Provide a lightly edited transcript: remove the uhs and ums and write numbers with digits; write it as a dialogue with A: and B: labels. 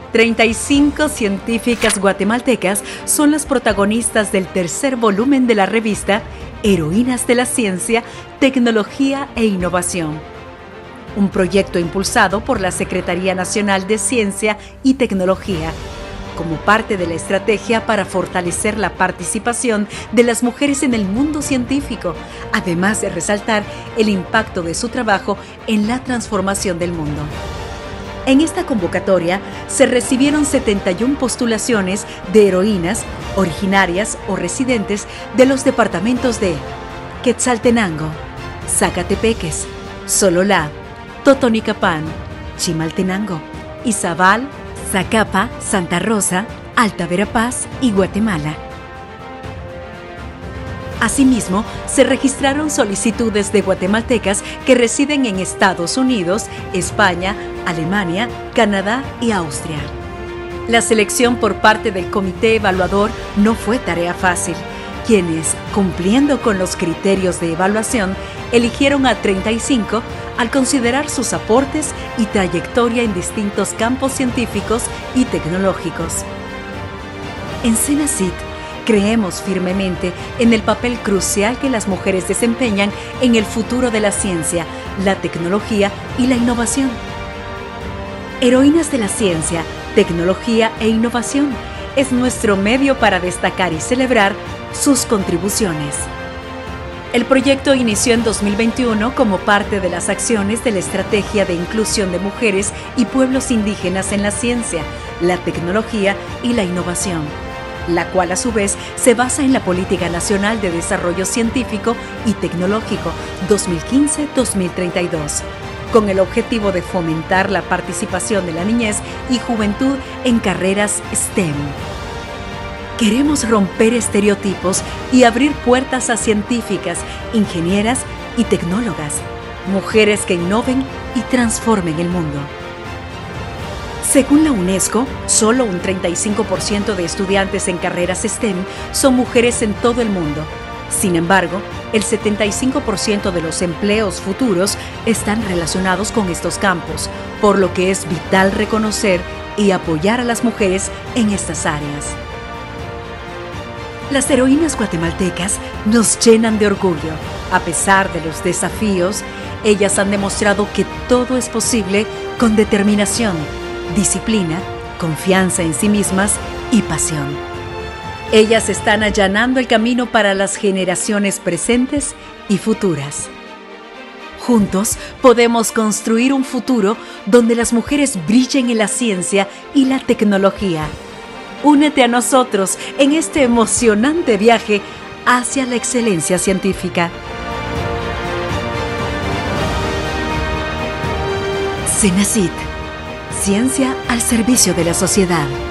A: 35 científicas guatemaltecas son las protagonistas del tercer volumen de la revista Heroínas de la Ciencia, Tecnología e Innovación, un proyecto impulsado por la Secretaría Nacional de Ciencia y Tecnología, como parte de la estrategia para fortalecer la participación de las mujeres en el mundo científico, además de resaltar el impacto de su trabajo en la transformación del mundo. En esta convocatoria se recibieron 71 postulaciones de heroínas originarias o residentes de los departamentos de Quetzaltenango, Zacatepeques, Sololá, Totonicapán, Chimaltenango, Izabal, Zacapa, Santa Rosa, Alta Verapaz y Guatemala. Asimismo, se registraron solicitudes de guatemaltecas que residen en Estados Unidos, España, Alemania, Canadá y Austria. La selección por parte del comité evaluador no fue tarea fácil, quienes, cumpliendo con los criterios de evaluación, eligieron a 35 al considerar sus aportes y trayectoria en distintos campos científicos y tecnológicos. En CENACYT creemos firmemente en el papel crucial que las mujeres desempeñan en el futuro de la ciencia, la tecnología y la innovación. Heroínas de la Ciencia, Tecnología e Innovación es nuestro medio para destacar y celebrar sus contribuciones. El proyecto inició en 2021 como parte de las acciones de la Estrategia de Inclusión de Mujeres y Pueblos Indígenas en la Ciencia, la Tecnología y la Innovación, la cual a su vez se basa en la Política Nacional de Desarrollo Científico y Tecnológico 2015-2032, con el objetivo de fomentar la participación de la niñez y juventud en carreras STEM. Queremos romper estereotipos y abrir puertas a científicas, ingenieras y tecnólogas, mujeres que innoven y transformen el mundo. Según la UNESCO, solo un 35% de estudiantes en carreras STEM son mujeres en todo el mundo. Sin embargo, el 75% de los empleos futuros están relacionados con estos campos, por lo que es vital reconocer y apoyar a las mujeres en estas áreas. Las heroínas guatemaltecas nos llenan de orgullo. A pesar de los desafíos, ellas han demostrado que todo es posible con determinación, disciplina, confianza en sí mismas y pasión. Ellas están allanando el camino para las generaciones presentes y futuras. Juntos podemos construir un futuro donde las mujeres brillen en la ciencia y la tecnología. Únete a nosotros en este emocionante viaje hacia la excelencia científica. CENACYT, ciencia al servicio de la sociedad.